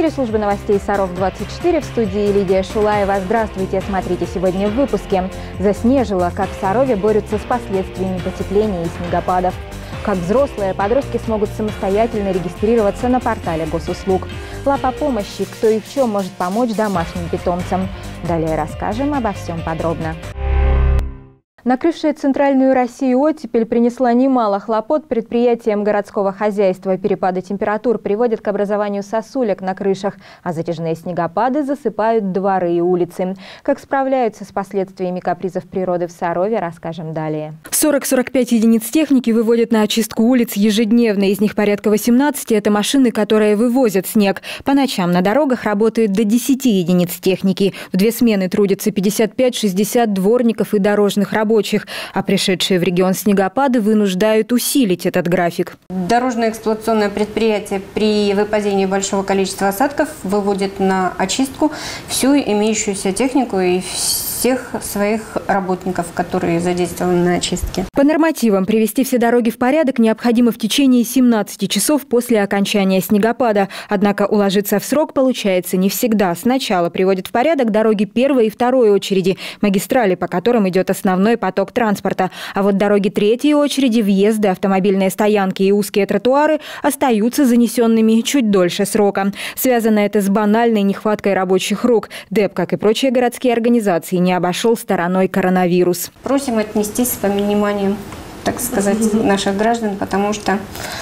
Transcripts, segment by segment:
эфире службы новостей Саров-24, в студии Лидия Шулаева. Здравствуйте, смотрите сегодня в выпуске. Заснежило, как в Сарове борются с последствиями потепления и снегопадов. Как взрослые, подростки смогут самостоятельно регистрироваться на портале госуслуг. Лапа помощи, кто и в чем может помочь домашним питомцам. Далее расскажем обо всем подробно. Накрывшая центральную Россию оттепель принесла немало хлопот предприятиям городского хозяйства. Перепады температур приводят к образованию сосулек на крышах, а затяжные снегопады засыпают дворы и улицы. Как справляются с последствиями капризов природы в Сарове, расскажем далее. 40-45 единиц техники выводят на очистку улиц ежедневно. Из них порядка 18 – это машины, которые вывозят снег. По ночам на дорогах работают до 10 единиц техники. В две смены трудятся 55-60 дворников и дорожных рабочих. А пришедшие в регион снегопады вынуждают усилить этот график. Дорожно-эксплуатационное предприятие при выпадении большого количества осадков выводит на очистку всю имеющуюся технику и всех своих работников, которые задействованы на очистке. По нормативам привести все дороги в порядок необходимо в течение 17 часов после окончания снегопада. Однако уложиться в срок получается не всегда. Сначала приводят в порядок дороги первой и второй очереди, магистрали, по которым идет основной поток транспорта. А вот дороги третьей очереди, въезды, автомобильные стоянки и узкие тротуары остаются занесенными чуть дольше срока. Связано это с банальной нехваткой рабочих рук. ДЭП, как и прочие городские организации, не обошел стороной коронавирус. Просим отнестись с пониманием, так сказать, наших граждан, потому что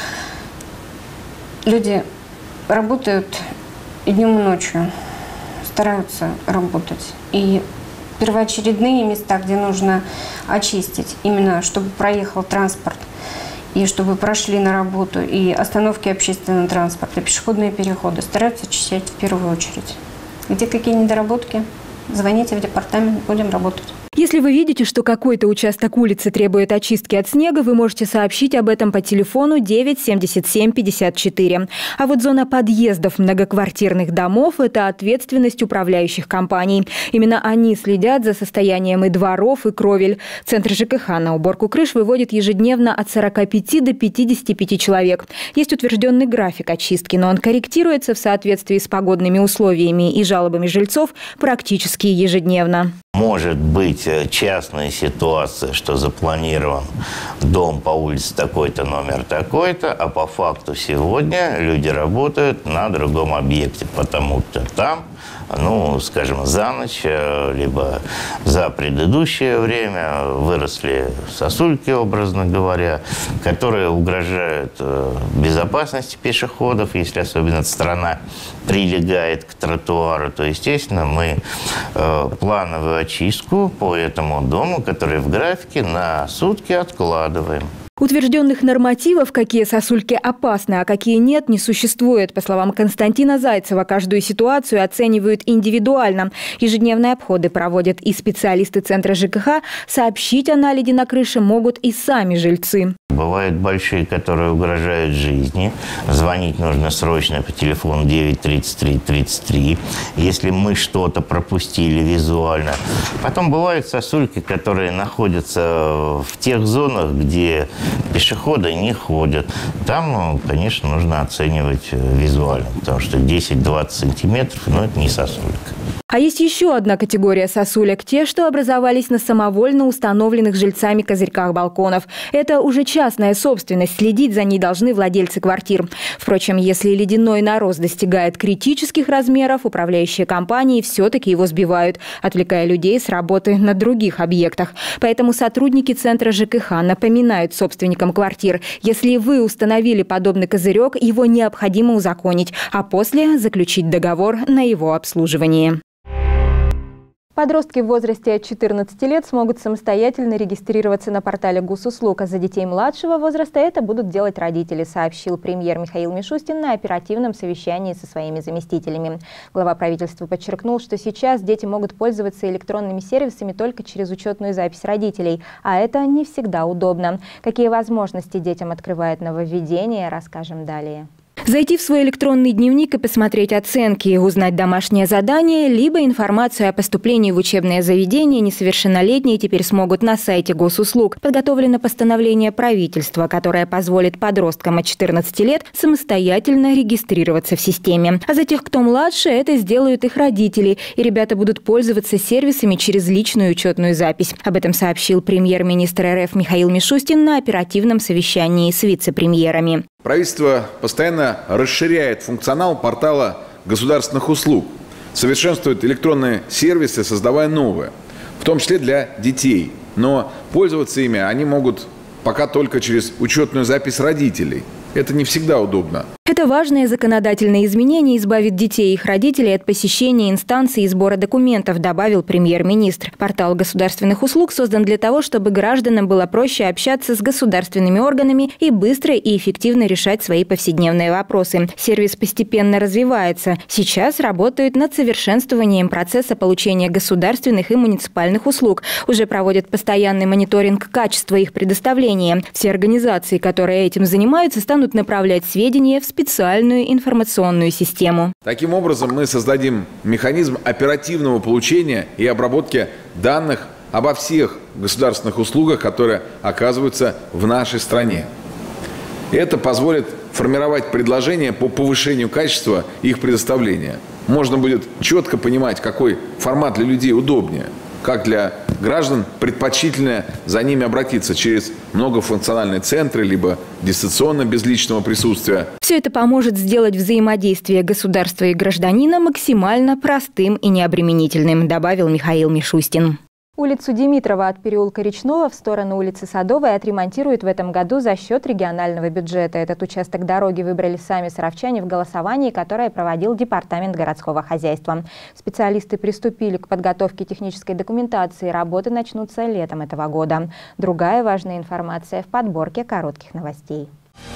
люди работают и днем, и ночью, стараются работать. И первоочередные места, где нужно очистить, именно чтобы проехал транспорт, и чтобы прошли на работу, и остановки общественного транспорта, пешеходные переходы, стараются очищать в первую очередь. Где какие недоработки? Звоните в департамент, будем работать. Если вы видите, что какой-то участок улицы требует очистки от снега, вы можете сообщить об этом по телефону 9 77 54. А вот зона подъездов многоквартирных домов – это ответственность управляющих компаний. Именно они следят за состоянием и дворов, и кровель. Центр ЖКХ на уборку крыш выводит ежедневно от 45 до 55 человек. Есть утвержденный график очистки, но он корректируется в соответствии с погодными условиями и жалобами жильцов практически ежедневно. Может быть частная ситуация, что запланирован дом по улице такой-то, номер такой-то, а по факту сегодня люди работают на другом объекте, потому что там, скажем, за ночь, либо за предыдущее время выросли сосульки, образно говоря, которые угрожают безопасности пешеходов, если особенно страна прилегает к тротуару, то, естественно, мы плановую очистку по этому дому, который в графике, на сутки откладываем. Утвержденных нормативов, какие сосульки опасны, а какие нет, не существует. По словам Константина Зайцева, каждую ситуацию оценивают индивидуально. Ежедневные обходы проводят и специалисты Центра ЖКХ. Сообщить о наледи на крыше могут и сами жильцы. Бывают большие, которые угрожают жизни. Звонить нужно срочно по телефону 93333, если мы что-то пропустили визуально. Потом бывают сосульки, которые находятся в тех зонах, где пешеходы не ходят. Там, конечно, нужно оценивать визуально, потому что 10-20 сантиметров, это не сосулька. А есть еще одна категория сосулек – те, что образовались на самовольно установленных жильцами козырьках балконов. Это уже частная собственность, следить за ней должны владельцы квартир. Впрочем, если ледяной нарост достигает критических размеров, управляющие компании все-таки его сбивают, отвлекая людей с работы на других объектах. Поэтому сотрудники Центра ЖКХ напоминают собственникам квартир, если вы установили подобный козырек, его необходимо узаконить, а после заключить договор на его обслуживание. Подростки в возрасте от 14 лет смогут самостоятельно регистрироваться на портале госуслуг, а за детей младшего возраста это будут делать родители, сообщил премьер Михаил Мишустин на оперативном совещании со своими заместителями. Глава правительства подчеркнул, что сейчас дети могут пользоваться электронными сервисами только через учетную запись родителей, а это не всегда удобно. Какие возможности детям открывает нововведение, расскажем далее. Зайти в свой электронный дневник и посмотреть оценки, узнать домашнее задание, либо информацию о поступлении в учебное заведение несовершеннолетние теперь смогут на сайте госуслуг. Подготовлено постановление правительства, которое позволит подросткам от 14 лет самостоятельно регистрироваться в системе. А за тех, кто младше, это сделают их родители, и ребята будут пользоваться сервисами через личную учетную запись. Об этом сообщил премьер-министр РФ Михаил Мишустин на оперативном совещании с вице-премьерами. Правительство постоянно расширяет функционал портала государственных услуг, совершенствует электронные сервисы, создавая новые, в том числе для детей. Но пользоваться ими они могут пока только через учетную запись родителей. Это не всегда удобно. Это важное законодательное изменение избавит детей и их родителей от посещения инстанций и сбора документов, добавил премьер-министр. Портал государственных услуг создан для того, чтобы гражданам было проще общаться с государственными органами и быстро и эффективно решать свои повседневные вопросы. Сервис постепенно развивается. Сейчас работают над совершенствованием процесса получения государственных и муниципальных услуг. Уже проводят постоянный мониторинг качества их предоставления. Все организации, которые этим занимаются, станут направлять сведения в специальную информационную систему. Таким образом, мы создадим механизм оперативного получения и обработки данных обо всех государственных услугах, которые оказываются в нашей стране. Это позволит формировать предложения по повышению качества их предоставления. Можно будет четко понимать, какой формат для людей удобнее, как для граждан предпочтительно за ними обратиться через многофункциональные центры, либо дистанционно без личного присутствия. Все это поможет сделать взаимодействие государства и гражданина максимально простым и необременительным, добавил Михаил Мишустин. Улицу Димитрова от переулка Речного в сторону улицы Садовой отремонтируют в этом году за счет регионального бюджета. Этот участок дороги выбрали сами саровчане в голосовании, которое проводил Департамент городского хозяйства. Специалисты приступили к подготовке технической документации. Работы начнутся летом этого года. Другая важная информация в подборке коротких новостей.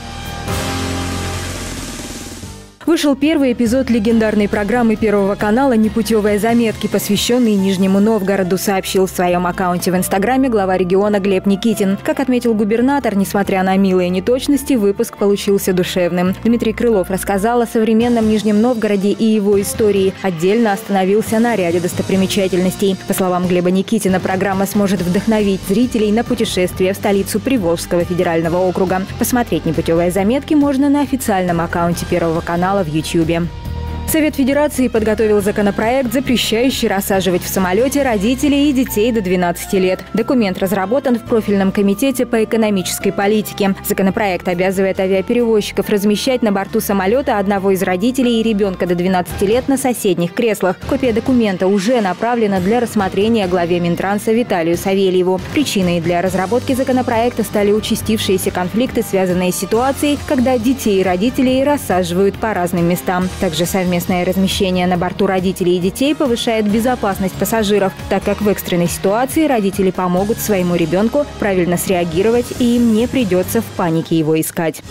Вышел первый эпизод легендарной программы Первого канала «Непутевые заметки», посвященный Нижнему Новгороду, сообщил в своем аккаунте в Инстаграме глава региона Глеб Никитин. Как отметил губернатор, несмотря на милые неточности, выпуск получился душевным. Дмитрий Крылов рассказал о современном Нижнем Новгороде и его истории. Отдельно остановился на ряде достопримечательностей. По словам Глеба Никитина, программа сможет вдохновить зрителей на путешествие в столицу Приволжского федерального округа. Посмотреть «Непутевые заметки» можно на официальном аккаунте Первого канала в YouTube. Совет Федерации подготовил законопроект, запрещающий рассаживать в самолете родителей и детей до 12 лет. Документ разработан в профильном комитете по экономической политике. Законопроект обязывает авиаперевозчиков размещать на борту самолета одного из родителей и ребенка до 12 лет на соседних креслах. Копия документа уже направлена для рассмотрения главе Минтранса Виталию Савельеву. Причиной для разработки законопроекта стали участившиеся конфликты, связанные с ситуацией, когда детей и родителей рассаживают по разным местам. Также совместное размещение на борту родителей и детей повышает безопасность пассажиров, так как в экстренной ситуации родители помогут своему ребенку правильно среагировать, и им не придется в панике его искать.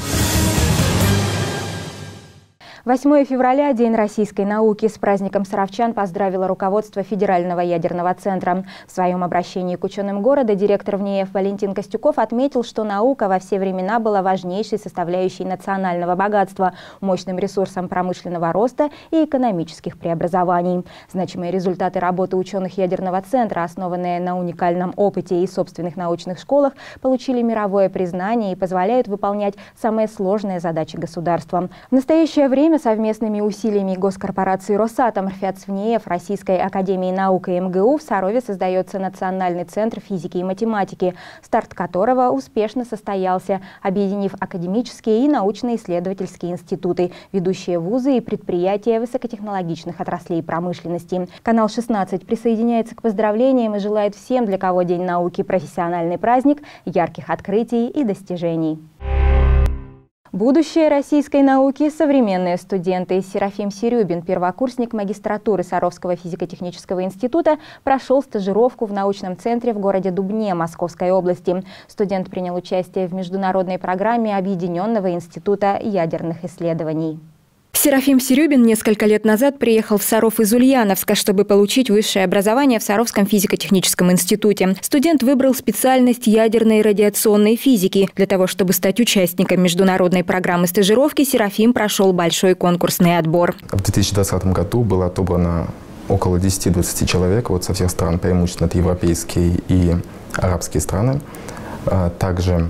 8 февраля – День российской науки. С праздником саровчан поздравило руководство Федерального ядерного центра. В своем обращении к ученым города директор ВНИЭФ Валентин Костюков отметил, что наука во все времена была важнейшей составляющей национального богатства, мощным ресурсом промышленного роста и экономических преобразований. Значимые результаты работы ученых ядерного центра, основанные на уникальном опыте и собственных научных школах, получили мировое признание и позволяют выполнять самые сложные задачи государства. В настоящее время совместными усилиями госкорпорации «Росатом», РФЯЦ-ВНИЭФ, Российской академии наук и МГУ в Сарове создается Национальный центр физики и математики, старт которого успешно состоялся, объединив академические и научно-исследовательские институты, ведущие вузы и предприятия высокотехнологичных отраслей промышленности. Канал 16 присоединяется к поздравлениям и желает всем, для кого День науки – профессиональный праздник, ярких открытий и достижений. Будущее российской науки – современные студенты. Серафим Серюбин, первокурсник магистратуры Саровского физико-технического института, прошел стажировку в научном центре в городе Дубне Московской области. Студент принял участие в международной программе Объединенного института ядерных исследований. Серафим Серюбин несколько лет назад приехал в Саров из Ульяновска, чтобы получить высшее образование в Саровском физико-техническом институте. Студент выбрал специальность ядерной радиационной физики. Для того, чтобы стать участником международной программы стажировки, Серафим прошел большой конкурсный отбор. В 2020 году было отобрано около 10-20 человек со всех стран, преимущественно это европейские и арабские страны. Также,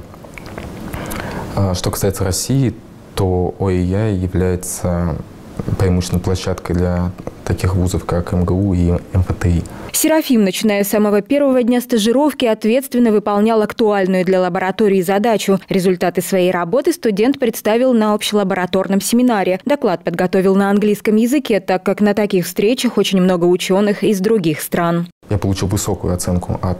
что касается России, то ОИЯ является преимущественной площадкой для таких вузов, как МГУ и МФТИ. Серафим, начиная с самого первого дня стажировки, ответственно выполнял актуальную для лаборатории задачу. Результаты своей работы студент представил на общелабораторном семинаре. Доклад подготовил на английском языке, так как на таких встречах очень много ученых из других стран. Я получил высокую оценку от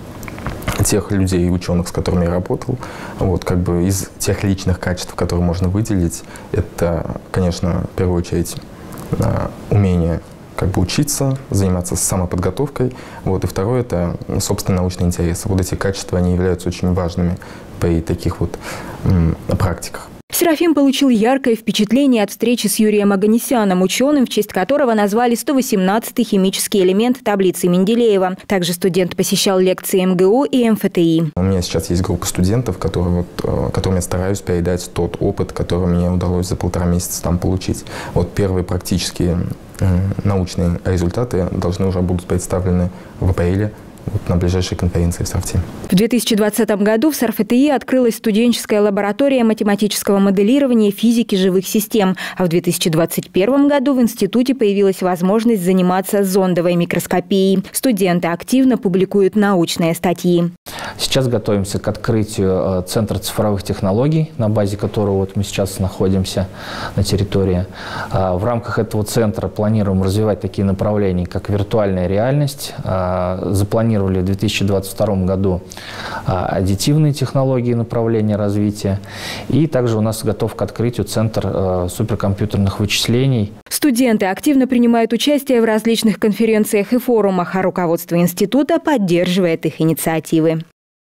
тех людей и ученых, с которыми я работал. Из тех личных качеств, которые можно выделить, это, конечно, в первую очередь умение учиться, заниматься самоподготовкой. И второе – это собственный научный интерес. Эти качества, они являются очень важными при таких практиках. Серафим получил яркое впечатление от встречи с Юрием Оганесяном, ученым, в честь которого назвали 118-й химический элемент таблицы Менделеева. Также студент посещал лекции МГУ и МФТИ. У меня сейчас есть группа студентов, которым я стараюсь передать тот опыт, который мне удалось за 1,5 месяца там получить. Первые практические научные результаты должны уже будут представлены в апреле на ближайшей конференции в Сарте. В 2020 году в СарФТИ открылась студенческая лаборатория математического моделирования физики живых систем, а в 2021 году в институте появилась возможность заниматься зондовой микроскопией. Студенты активно публикуют научные статьи. Сейчас готовимся к открытию Центра цифровых технологий, на базе которого мы сейчас находимся на территории. В рамках этого центра планируем развивать такие направления, как виртуальная реальность. Запланировали в 2022 году аддитивные технологии направления развития. И также у нас готов к открытию Центр суперкомпьютерных вычислений. Студенты активно принимают участие в различных конференциях и форумах, а руководство института поддерживает их инициативы.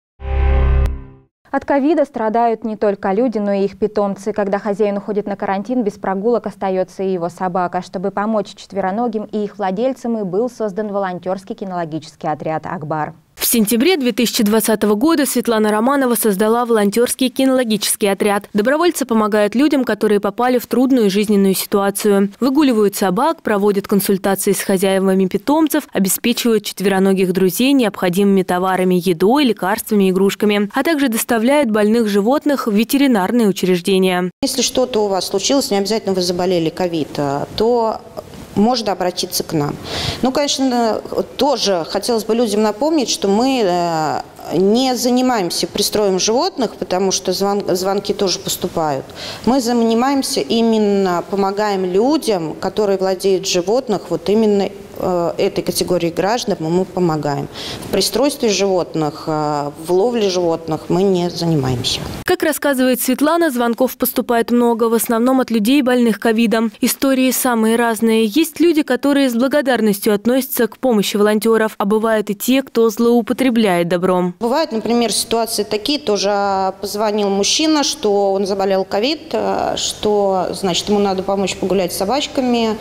От ковида страдают не только люди, но и их питомцы. Когда хозяин уходит на карантин, без прогулок остается и его собака. Чтобы помочь четвероногим и их владельцам, и был создан волонтерский кинологический отряд «Акбар». В сентябре 2020 года Светлана Романова создала волонтерский кинологический отряд. Добровольцы помогают людям, которые попали в трудную жизненную ситуацию. Выгуливают собак, проводят консультации с хозяевами питомцев, обеспечивают четвероногих друзей необходимыми товарами, едой, лекарствами, игрушками, а также доставляют больных животных в ветеринарные учреждения. Если что-то у вас случилось, не обязательно вы заболели ковид, то можно обратиться к нам. Конечно, тоже хотелось бы людям напомнить, что мы не занимаемся пристроем животных, потому что звонки тоже поступают. Мы занимаемся именно, помогаем людям, которые владеют животных, именно этой категории граждан мы помогаем. В пристройстве животных, в ловле животных мы не занимаемся. Как рассказывает Светлана, звонков поступает много, в основном от людей, больных ковидом. Истории самые разные. Есть люди, которые с благодарностью относятся к помощи волонтеров, а бывают и те, кто злоупотребляет добром. Бывают, например, ситуации такие, тоже позвонил мужчина, что он заболел ковид, что, значит, ему надо помочь погулять с собачкой.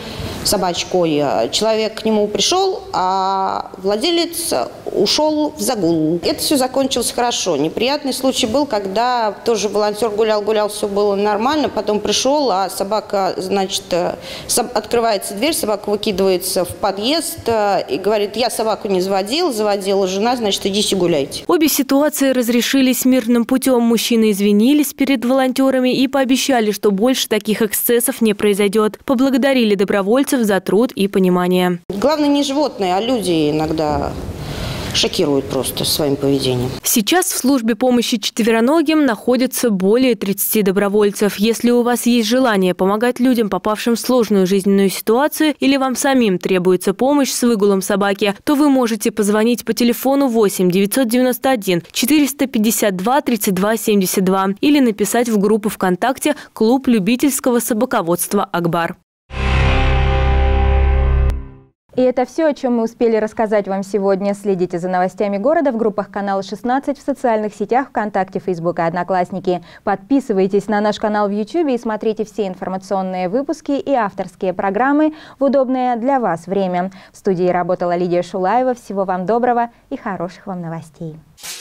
Человек к нему пришел, а владелец ушел в загул. Это все закончилось хорошо. Неприятный случай был, когда тоже волонтер гулял, все было нормально, потом пришел, а собака, значит, открывается дверь, собака выкидывается в подъезд и говорит: я собаку не заводила жена, значит, идите гуляйте. Обе ситуации разрешились мирным путем. Мужчины извинились перед волонтерами и пообещали, что больше таких эксцессов не произойдет. Поблагодарили добровольцев за труд и понимание. Главное не животные, а люди иногда шокируют просто своим поведением. Сейчас в службе помощи четвероногим находится более 30 добровольцев. Если у вас есть желание помогать людям, попавшим в сложную жизненную ситуацию, или вам самим требуется помощь с выгулом собаки, то вы можете позвонить по телефону 8 991 452 32 72 или написать в группу ВКонтакте «Клуб любительского собаководства «Акбар». И это все, о чем мы успели рассказать вам сегодня. Следите за новостями города в группах канала 16, в социальных сетях ВКонтакте, Фейсбук и Одноклассники. Подписывайтесь на наш канал в YouTube и смотрите все информационные выпуски и авторские программы в удобное для вас время. В студии работала Лидия Шулаева. Всего вам доброго и хороших вам новостей.